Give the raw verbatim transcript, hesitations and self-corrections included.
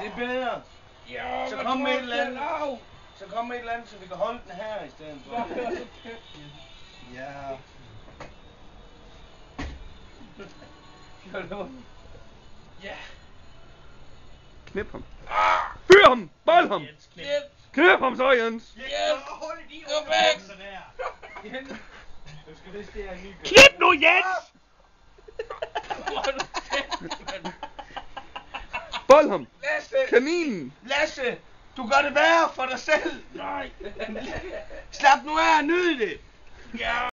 det bedre? Ja, så kom med et eller andet. Så kom med et eller andet, så vi kan holde den her i stedet for. Ja. Ja. Knip ham. Fyr ham! Bold ham! Knip. Knip ham så, Jens! Yes. Kom væk. Knip nu, Jens! Bold ham! Lasse! Kaninen! Lasse! Du gør det værre for dig selv! Nej. Slap nu af og nyd det! Ja.